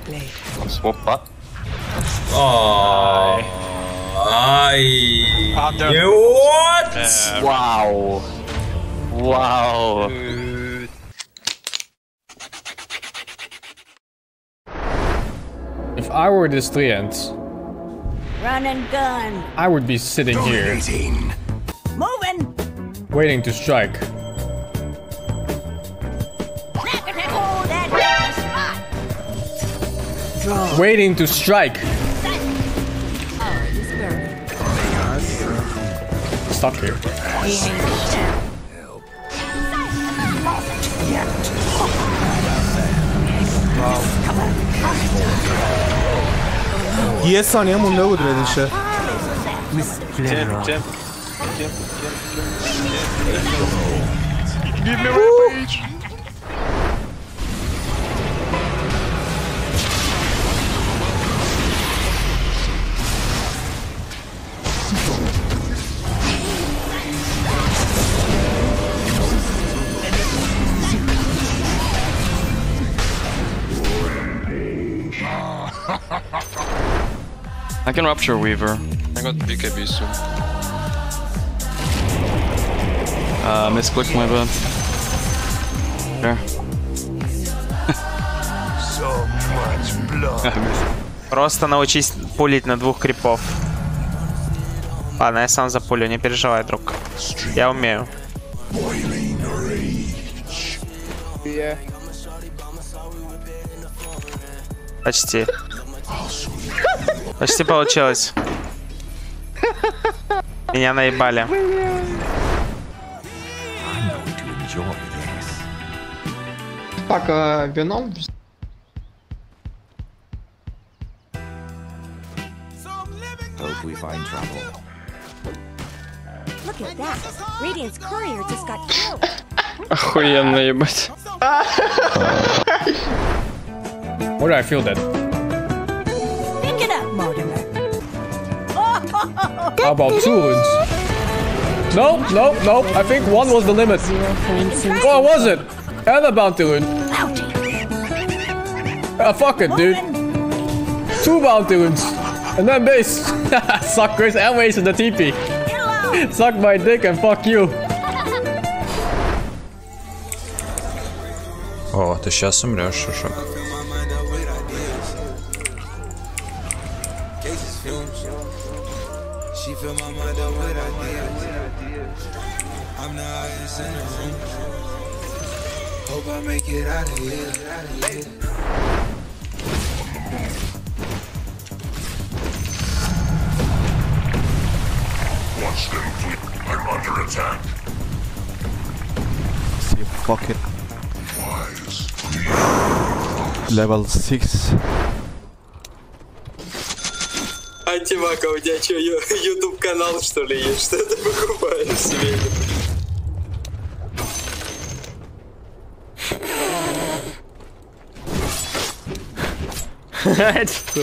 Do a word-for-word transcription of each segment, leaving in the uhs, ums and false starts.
Swap up. Oh. Ay. What? Uh, wow. Wow. If I were this Treant, Run and gun. I would be sitting here, Moving. waiting to strike. Oh, that hit the spot. Waiting to strike. Oh, he's burned. Stuck here. He hangs down. یه ثانیه مونده بود ردیشه. Jump, jump. Give me my page. I can rupture Weaver. I got B K B soon. Uh, misclicked my bad. There. So much blood. Просто научись пулить на двух крипов. Ладно, я сам запулю, не переживай, друг. Я умею. Почти. Почти получилось. Меня наебали. Так, вином. Hope we find trouble. Look at that. Radiant's courier just got killed. Охуенно, ебать. Where do I feel that? Pick it up, Mortimer. How about two runes? Nope, nope, nope. I think one was the limit. What was it? Other bounty rune. Ah, fuck it, dude. Two bounty runes. And then base. Suckers and waste in the T P. Suck my dick and fuck you. О, ты сейчас умрешь, Шишок. I'm under attack. See, fuck it. Level six. Антивака, у тебя что, ютуб канал что ли есть? Что ты покупаешь себе? Что?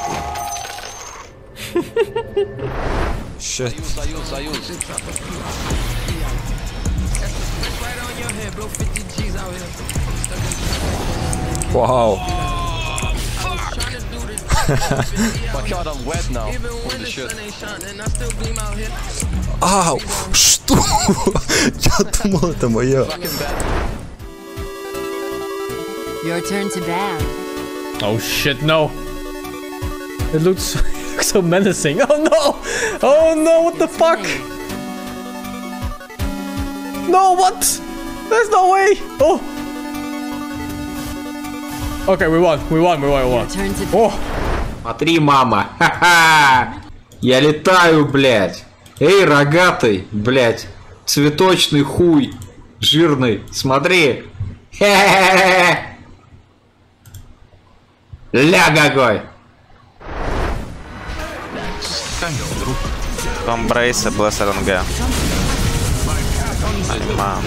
Shit. Wow. My god, I'm wet now. Holy shit. Ау! Что? Я думал, это мое. Your turn to ban. Oh shit, no. It looks so menacing. Oh no! Oh no, what the fuck? No, what? There's no way! Oh! Okay, we won, we won, we won, we won. Oh! Смотри, мама, ха-ха! Я летаю, блядь! Эй, рогатый, блядь! Цветочный хуй! Жирный, смотри! Хе-хе-хе-хе! Ля какой! Том Брейс и Блэс эр эн гэ. Мам.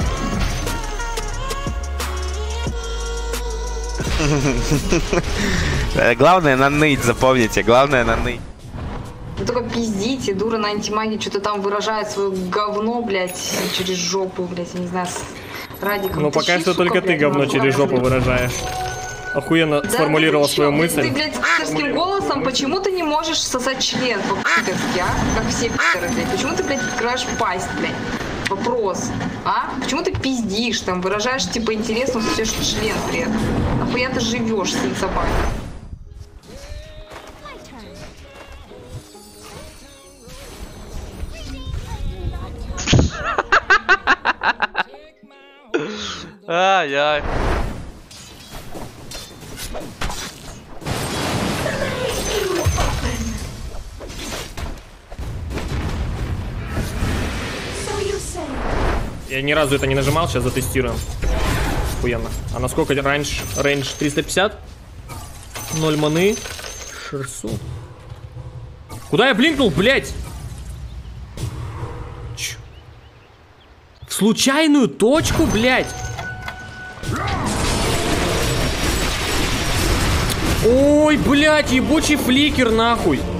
Главное наныть, запомните. Главное наныть. Вы только пиздите, дура на антимагии что-то там выражает свое говно, блядь, через жопу, блядь, я не знаю, с Радиком. Ну пока что только ты говно через жопу выражаешь. охуенно Да сформулировал ты свою чё? мысль. Ты, блядь, пидорским голосом, почему ты не можешь сосать член по-пидорски, а? Как все пидоры, блядь. Почему ты, блядь, открываешь пасть, блядь? Вопрос, а? Почему ты пиздишь, там, выражаешь, типа, интересно, сосешь член при этом? Нахуя ты живешь, сын собаки? Ай-яй. Я ни разу это не нажимал, сейчас затестируем. Охуенно. А насколько рейндж? Рейндж триста пятьдесят? Ноль маны. шестьсот. Куда я блинкнул, блядь? Ч? В случайную точку, блядь? Ой, блядь, ебучий фликер, нахуй.